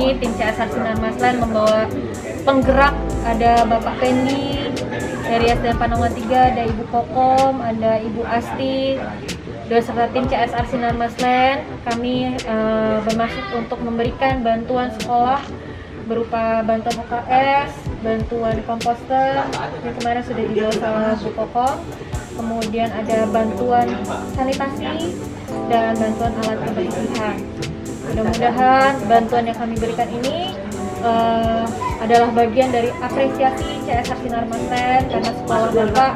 ini tim CSR Sinar Maslen membawa penggerak, ada Bapak Pendi dari SDN Panongan 3, ada Ibu Kokom, ada Ibu Asti, beserta tim CSR Sinar Maslen. Kami bermaksud untuk memberikan bantuan sekolah berupa bantuan UKS, bantuan komposter yang kemarin sudah dibawa sama Bu Kokom, kemudian ada bantuan sanitasi dan bantuan alat kebersihan. Mudah-mudahan bantuan yang kami berikan ini adalah bagian dari apresiasi CSR Sinar Maslen karena sekolah Bapak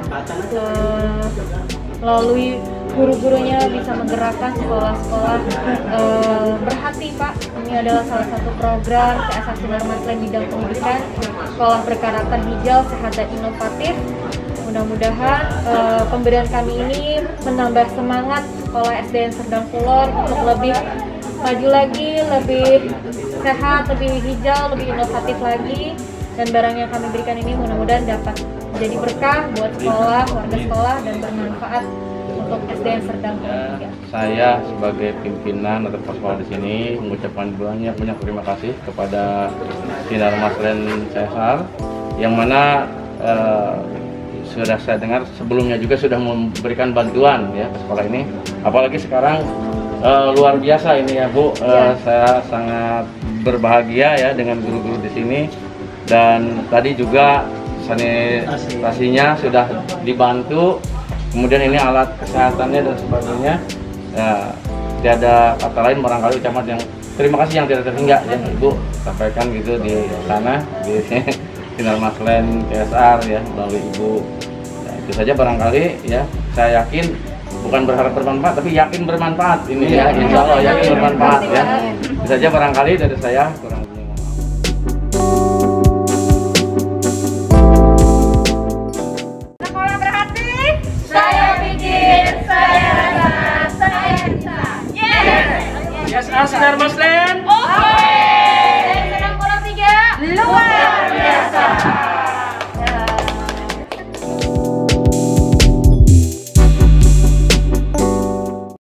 melalui guru-gurunya bisa menggerakkan sekolah-sekolah berhati, Pak. Ini adalah salah satu program CSR Sinar Maslen bidang pendidikan, sekolah berkarakter hijau, sehat dan inovatif. Mudah-mudahan pemberian kami ini menambah semangat sekolah SDN Serdang Kulon untuk lebih maju lagi, lebih sehat, lebih hijau, lebih inovatif lagi. Dan barang yang kami berikan ini mudah-mudahan dapat menjadi berkah buat sekolah, warga sekolah, dan bermanfaat untuk SDN Serdang Kulon 3. Saya sebagai pimpinan atau kepala sekolah di sini mengucapkan banyak terima kasih kepada Sinar Maslen CSR yang mana sudah saya dengar sebelumnya juga sudah memberikan bantuan ya ke sekolah ini. Apalagi sekarang luar biasa ini ya Bu. Saya sangat berbahagia ya dengan guru-guru di sini, dan tadi juga sanitasinya sudah dibantu. Kemudian ini alat kesehatannya dan sebagainya. Tiada kata lain barangkali ucapan yang terima kasih yang tidak terhingga ya Ibu sampaikan gitu di sana di Sinar Maslen CSR ya melalui Ibu. Nah, itu saja barangkali ya, saya yakin bukan berharap bermanfaat tapi yakin bermanfaat ini ya, insya Allah yakin bermanfaat ya. Itu saja barangkali dari saya, kurang lebih. Sekolah berhati, saya bikin, saya rasa, saya bisa. CSR Sinar Maslen. Oke. Serdang Kulon 3 luar biasa.